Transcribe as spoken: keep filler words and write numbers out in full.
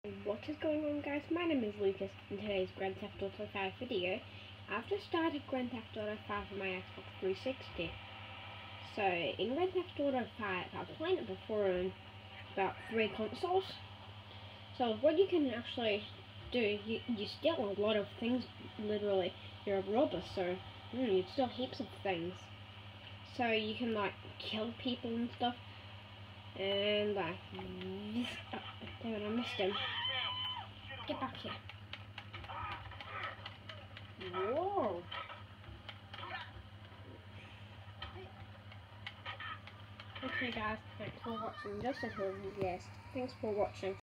What is going on, guys? My name is Lucas. In today's Grand Theft Auto five video, I've just started Grand Theft Auto five on my Xbox three sixty. So in Grand Theft Auto five, I've played it before on about three consoles. So what you can actually do, you, you steal a lot of things, literally. You're a robber, so mm, you steal heaps of things. So you can like kill people and stuff. And like this. Oh, damn it, I missed him. Get back here. Whoa. Okay guys, thanks for watching. Just a whole yes. Thanks for watching.